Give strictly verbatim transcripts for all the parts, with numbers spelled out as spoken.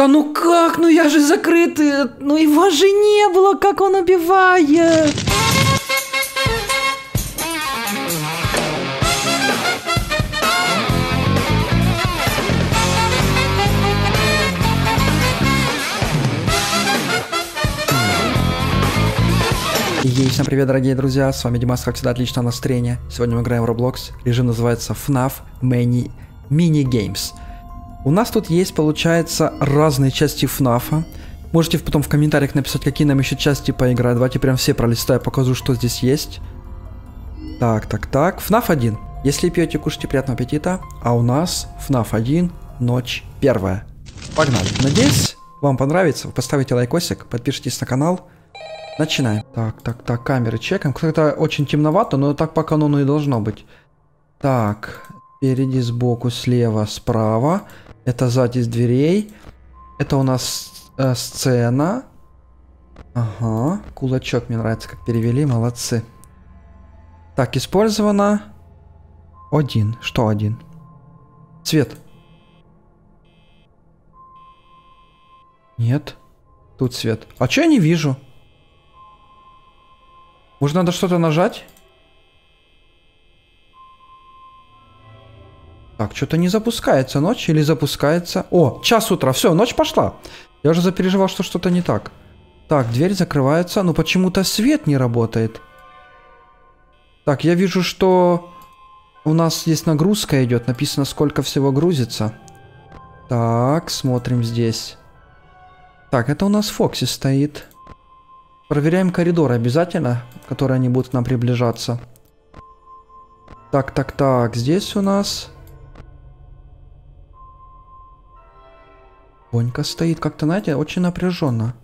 Да ну как? Ну я же закрытый. Ну его же не было, как он убивает. Ей, всем привет, дорогие друзья, с вами Димас, как всегда, отличное настроение. Сегодня мы играем в Roblox, режим называется эф наф Mini Mini Games. У нас тут есть, получается, разные части эф нафа. Можете потом в комментариях написать, какие нам еще части поиграть. Давайте прям все пролистаю, покажу, что здесь есть. Так, так, так, эф наф один. Если пьете, кушайте, приятного аппетита. А у нас эф наф один, ночь первая. Погнали. Надеюсь, вам понравится. Вы поставите лайкосик, подпишитесь на канал. Начинаем. Так, так, так, камеры чекаем. Как-то очень темновато, но так по канону и должно быть. Так, спереди, сбоку, слева, справа. Это сзади с дверей. Это у нас э, сцена. Ага, кулачок, мне нравится, как перевели, молодцы. Так, использовано один. Что один? Цвет. Нет. Тут свет. А что я не вижу? Может, надо что-то нажать? Так, что-то не запускается ночь или запускается? О, час утра. Все, ночь пошла. Я уже запереживал, что что-то не так. Так, дверь закрывается. Но почему-то свет не работает. Так, я вижу, что у нас здесь нагрузка идет. Написано, сколько всего грузится. Так, смотрим здесь. Так, это у нас Фокси стоит. Проверяем коридоры обязательно, в которые они будут к нам приближаться. Так, так, так. Здесь у нас Бонька стоит. Как-то, знаете, очень напряженно.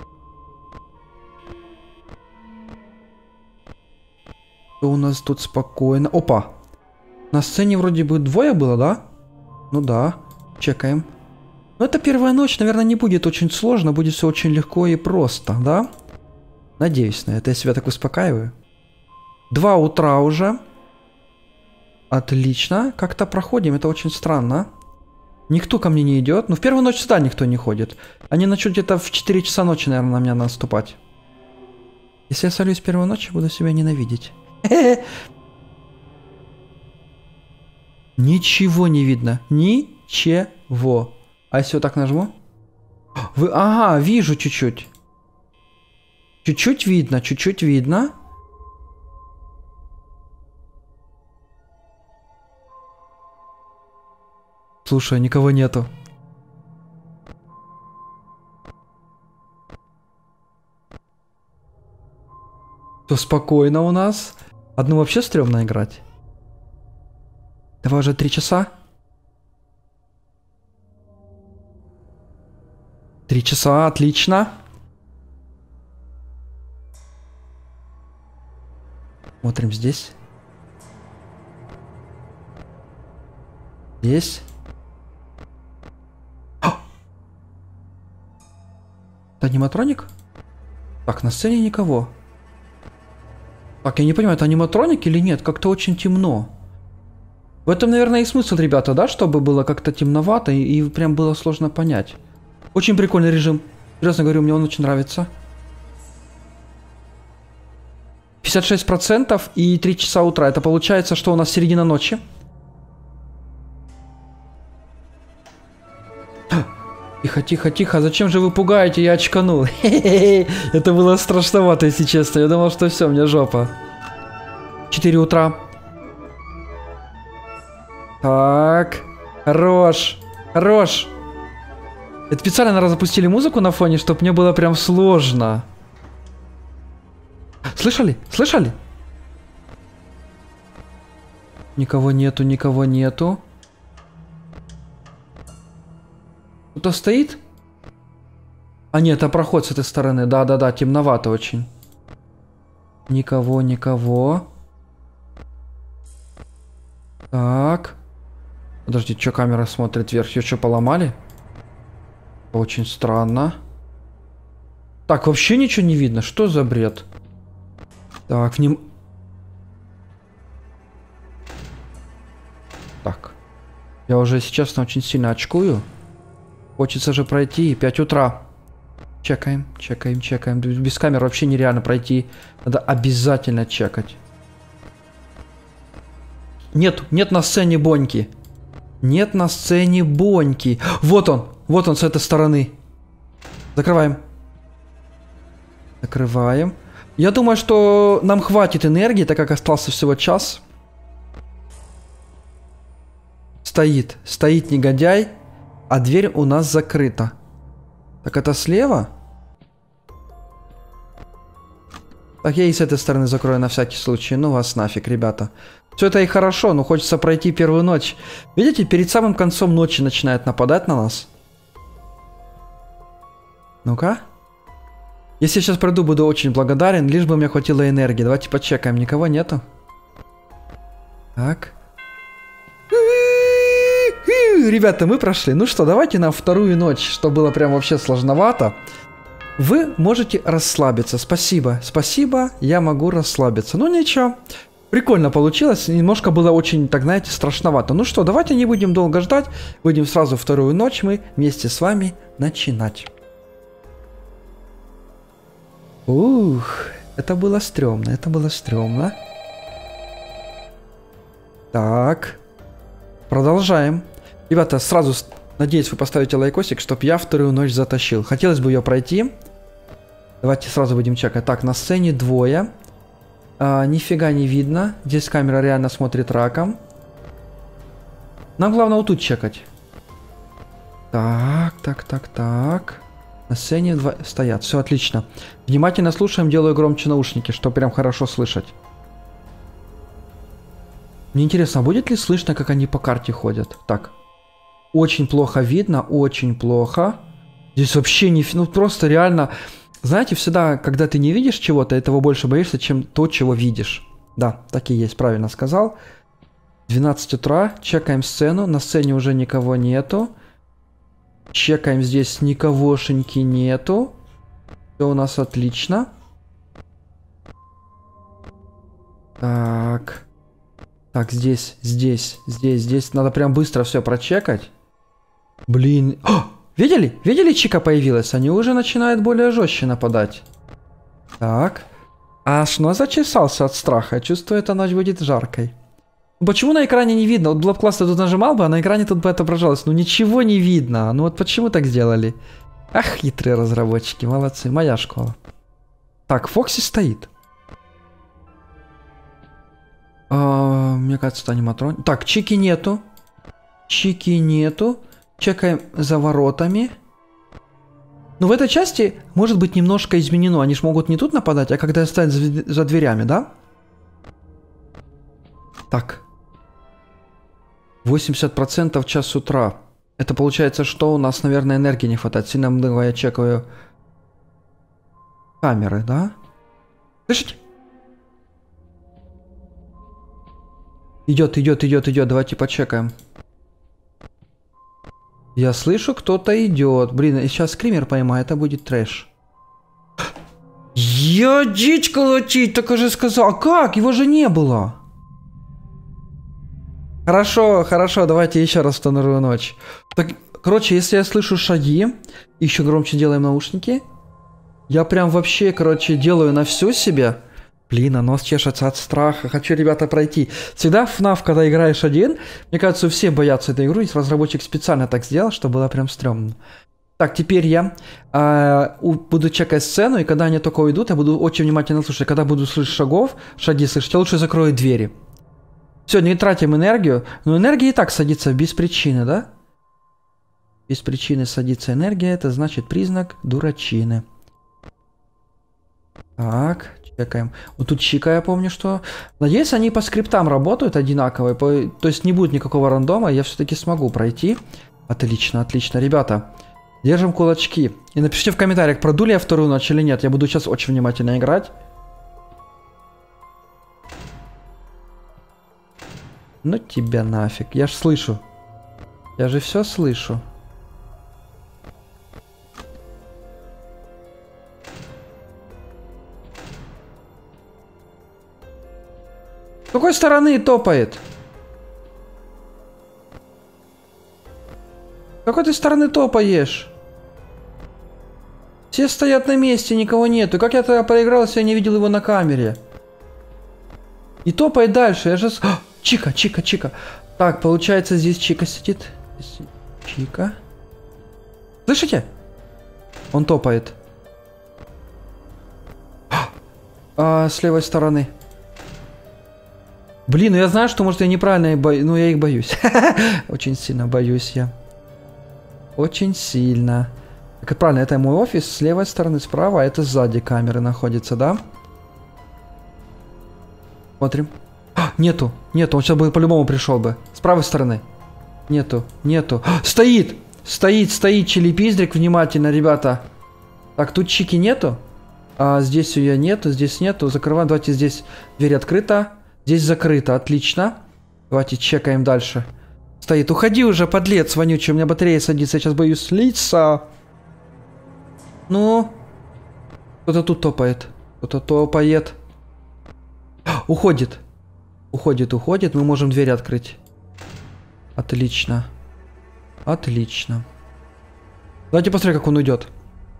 Что у нас тут спокойно? Опа! На сцене вроде бы двое было, да? Ну да. Чекаем. Но это первая ночь, наверное, не будет очень сложно. Будет все очень легко и просто, да? Надеюсь на это, я себя так успокаиваю. Два утра уже. Отлично. Как-то проходим, это очень странно. Никто ко мне не идет. Ну, в первую ночь сюда никто не ходит. Они начнут где-то в четыре часа ночи, наверное, на меня наступать. Если я солюсь в первую ночь, буду себя ненавидеть. Ничего не видно. Ничего. А если вот так нажму? Вы... Ага, вижу чуть-чуть. Чуть-чуть видно, чуть-чуть видно. Слушай, никого нету. Все спокойно у нас. Одну вообще стрёмно играть. Давай уже три часа. Три часа, отлично. Смотрим здесь. Здесь. А! Это аниматроник? Так, на сцене никого. Так, я не понимаю, это аниматроник или нет? Как-то очень темно. В этом, наверное, и смысл, ребята, да? Чтобы было как-то темновато и, и прям было сложно понять. Очень прикольный режим. Серьезно говорю, мне он очень нравится. пятьдесят шесть процентов и три часа утра. Это получается, что у нас середина ночи. Тихо, тихо, тихо. Зачем же вы пугаете? Я очканул. Это было страшновато, если честно. Я думал, что все, у меня жопа. четыре утра. Так. Хорош. Хорош. Это специально, наверное, запустили музыку на фоне, чтобы мне было прям сложно. Слышали? Слышали? Никого нету, никого нету. Кто-то стоит? А нет, это проход с этой стороны. Да-да-да, темновато очень. Никого, никого. Так. Подожди, что камера смотрит вверх? Ее что, поломали? Очень странно. Так, вообще ничего не видно. Что за бред? Так, вним... Так. Я уже, если честно, очень сильно очкую. Хочется же пройти. пять утра. Чекаем, чекаем, чекаем. Без камер вообще нереально пройти. Надо обязательно чекать. Нет, нет на сцене Боньки. Нет на сцене Боньки. Вот он, вот он с этой стороны. Закрываем. Закрываем. Я думаю, что нам хватит энергии, так как остался всего час. Стоит, стоит негодяй, а дверь у нас закрыта. Так это слева? Так, я и с этой стороны закрою на всякий случай. Ну вас нафиг, ребята. Все это и хорошо, но хочется пройти первую ночь. Видите, перед самым концом ночи начинает нападать на нас. Ну-ка. Если я сейчас пройду, буду очень благодарен, лишь бы мне хватило энергии. Давайте почекаем, никого нету. Так. Ребята, мы прошли. Ну что, давайте на вторую ночь, что было прям вообще сложновато. Вы можете расслабиться. Спасибо, спасибо, я могу расслабиться. Ну ничего, прикольно получилось. Немножко было очень, так знаете, страшновато. Ну что, давайте не будем долго ждать. Будем сразу вторую ночь мы вместе с вами начинать. Ух, это было стрёмно, это было стрёмно. Так, продолжаем. Ребята, сразу надеюсь, вы поставите лайкосик, чтобы я вторую ночь затащил. Хотелось бы ее пройти. Давайте сразу будем чекать. Так, на сцене двое. А, нифига не видно. Здесь камера реально смотрит раком. Нам главное вот тут чекать. Так, так, так, так. На сцене два стоят. Все отлично. Внимательно слушаем, делаю громче наушники, чтобы прям хорошо слышать. Мне интересно, будет ли слышно, как они по карте ходят? Так. Очень плохо видно, очень плохо. Здесь вообще не... Ну, просто реально... Знаете, всегда, когда ты не видишь чего-то, этого больше боишься, чем то, чего видишь. Да, так и есть, правильно сказал. двенадцать утра, чекаем сцену. На сцене уже никого нету. Чекаем, здесь никогошеньки нету. Все у нас отлично. Так. Так, здесь, здесь, здесь, здесь. Надо прям быстро все прочекать. Блин. О! Видели? Видели, Чика появилась? Они уже начинают более жестче нападать. Так. Аж нос зачесался от страха. Чувствую, эта ночь будет жаркой. Почему на экране не видно? Вот было бы классно, тут нажимал бы, а на экране тут бы отображалось. Ну ничего не видно. Ну вот почему так сделали? Ах, хитрые разработчики. Молодцы. Моя школа. Так, Фокси стоит. А, мне кажется, это аниматрон. Так, Чики нету. Чики нету. Чекаем за воротами. Ну, в этой части может быть немножко изменено. Они же могут не тут нападать, а когда стоят за, за дверями, да? Так. восемьдесят процентов час утра. Это получается, что у нас, наверное, энергии не хватает. Сильно много я чекаю камеры, да? Слышите? Идет, идет, идет, идет. Давайте почекаем. Я слышу, кто-то идет. Блин, и сейчас скример поймает, это будет трэш. Я дичь колотить, так уже сказал. А как? Его же не было. Хорошо, хорошо, давайте еще раз вторую ночь. Так, короче, если я слышу шаги, еще громче делаем наушники. Я прям вообще, короче, делаю на всю себе. Блин, а нос чешется от страха. Хочу, ребята, пройти. Всегда в эф эн эф, когда играешь один, мне кажется, все боятся этой игры. Разработчик специально так сделал, чтобы было прям стрёмно. Так, теперь я э, буду чекать сцену, и когда они только уйдут, я буду очень внимательно слушать. Когда буду слышать шагов, шаги слышать, я лучше закрою двери. Все, не тратим энергию. Но энергия и так садится без причины, да? Без причины садится энергия, это значит признак дурачины. Так, чекаем. Вот тут Чика, я помню, что... Надеюсь, они по скриптам работают одинаковые, по... то есть не будет никакого рандома, я все-таки смогу пройти. Отлично, отлично, ребята. Держим кулачки. И напишите в комментариях, пройду ли я вторую ночь или нет. Я буду сейчас очень внимательно играть. Ну тебя нафиг, я ж слышу. Я же все слышу. С какой стороны топает? какой ты стороны топаешь? Все стоят на месте, никого нету. Как я тогда проиграл, если я не видел его на камере? И топай дальше. Я же... А, Чика, Чика, Чика. Так, получается, здесь Чика сидит. Чика. Слышите? Он топает. А, с левой стороны. Блин, ну я знаю, что, может, я неправильно боюсь. Ну, я их боюсь. Очень сильно боюсь я. Очень сильно. Так, правильно, это мой офис. С левой стороны справа, а это сзади камеры находится, да? Смотрим. А, нету, нету. Он сейчас бы по-любому пришел бы. С правой стороны. Нету, нету. А, стоит! Стоит, стоит чили-пиздрик. Внимательно, ребята. Так, тут Чики нету. А здесь ее нету, здесь нету. Закрываем. Давайте здесь дверь открыта. Здесь закрыто. Отлично. Давайте чекаем дальше. Стоит. Уходи уже, подлец вонючий. У меня батарея садится. Я сейчас боюсь слиться. Ну. Кто-то тут топает. Кто-то топает. Уходит. Уходит, уходит. Мы можем дверь открыть. Отлично. Отлично. Давайте посмотрим, как он уйдет.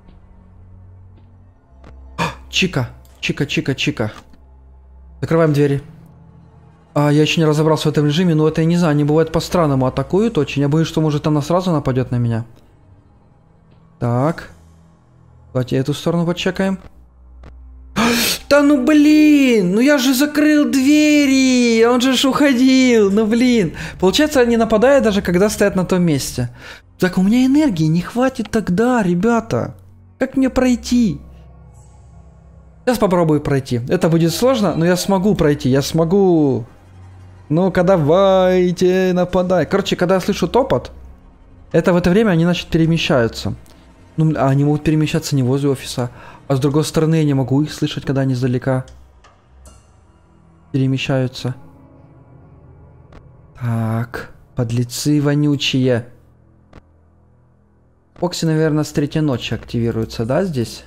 Чика. Чика, Чика, Чика. Закрываем двери. А, я еще не разобрался в этом режиме, но это я не знаю, они бывают по-странному атакуют очень. Я боюсь, что может она сразу нападет на меня. Так. Давайте эту сторону почекаем. Да ну блин, ну я же закрыл двери, он же ж уходил, ну блин. Получается, они нападают даже когда стоят на том месте. Так у меня энергии не хватит тогда, ребята. Как мне пройти? Сейчас попробую пройти. Это будет сложно, но я смогу пройти, я смогу. Ну-ка давайте, нападай. Короче, когда я слышу топот, это в это время они, значит, перемещаются. Ну, а они могут перемещаться не возле офиса. А с другой стороны, я не могу их слышать, когда они издалека перемещаются. Так, подлецы вонючие. Окси, наверное, с третьей ночи активируется, да, здесь?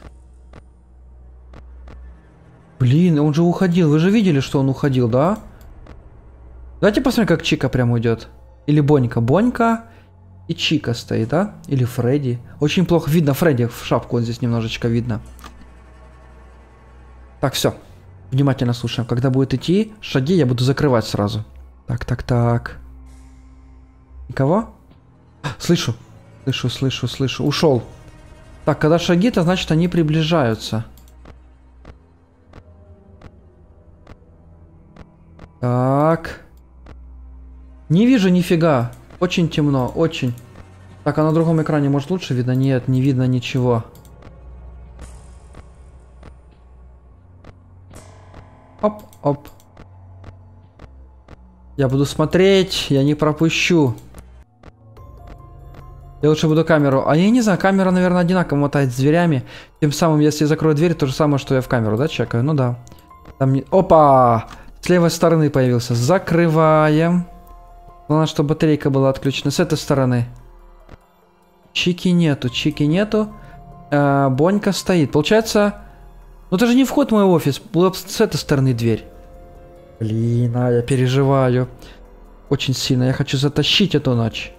Блин, он же уходил. Вы же видели, что он уходил, да? Давайте посмотрим, как Чика прям уйдет. Или Бонька. Бонька и Чика стоит, да? Или Фредди. Очень плохо видно Фредди. В шапку вот здесь немножечко видно. Так, все. Внимательно слушаем. Когда будет идти шаги, я буду закрывать сразу. Так, так, так. Никого? Слышу. Слышу, слышу, слышу. Ушел. Так, когда шаги, то значит они приближаются. Так. Не вижу нифига. Очень темно, очень. Так, а на другом экране, может, лучше видно? Нет, не видно ничего. Оп, оп. Я буду смотреть, я не пропущу. Я лучше буду камеру. А я не знаю, камера, наверное, одинаково мотает с дверями. Тем самым, если я закрою дверь, то же самое, что я в камеру, да, чекаю? Ну да. Там не... Опа! С левой стороны появился. Закрываем. Главное, чтобы батарейка была отключена. С этой стороны. Чики нету, Чики нету. А, Бонька стоит. Получается... Ну это же не вход в мой офис. Была с этой стороны дверь. Блин, а я переживаю. Очень сильно. Я хочу затащить эту ночь.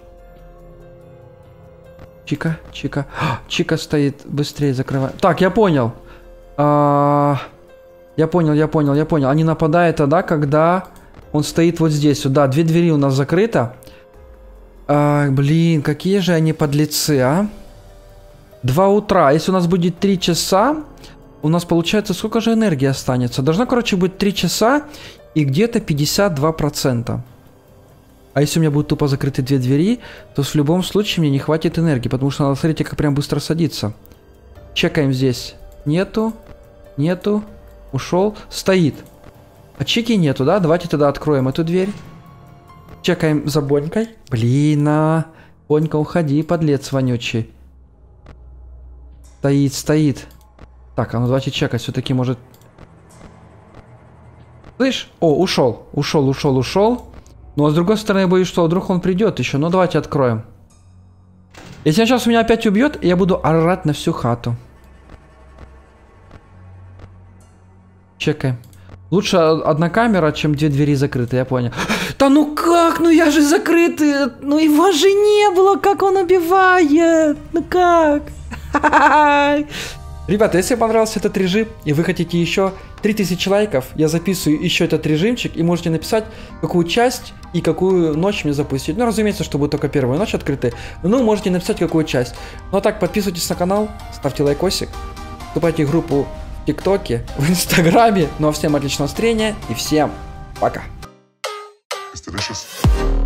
Чика, Чика. А, Чика стоит. Быстрее закрывай. Так, я понял. А, я понял, я понял, я понял. Они нападают тогда, когда он стоит вот здесь. Да, две двери у нас закрыто. А, блин, какие же они подлецы, а? Два утра. Если у нас будет три часа, у нас получается сколько же энергии останется? Должно, короче, быть три часа и где-то пятьдесят два процента. А если у меня будут тупо закрыты две двери, то в любом случае мне не хватит энергии, потому что надо, смотрите, как прям быстро садиться. Чекаем здесь. Нету. Нету. Ушел. Стоит. А Чики нету, да? Давайте тогда откроем эту дверь. Чекаем за Бонькой. Блин, а... Бонька, уходи, подлец вонючий. Стоит, стоит. Так, а ну давайте чекать, все-таки может... Слышь? О, ушел. Ушел, ушел, ушел. Ну а с другой стороны, я боюсь, что вдруг он придет еще. Ну давайте откроем. Если он сейчас меня опять убьет, я буду орать на всю хату. Чекаем. Лучше одна камера, чем две двери закрыты, я понял. Да ну как? Ну я же закрытый. Ну его же не было. Как он убивает? Ну как? Ребята, если вам понравился этот режим и вы хотите еще три тысячи лайков, я записываю еще этот режимчик и можете написать, какую часть и какую ночь мне запустить. Ну, разумеется, что будет только первая ночь открытая. Ну, можете написать, какую часть. Ну, а так, подписывайтесь на канал, ставьте лайкосик, вступайте в группу в ТикТоке, в Инстаграме. Ну, а всем отличного настроения и всем пока. It's delicious.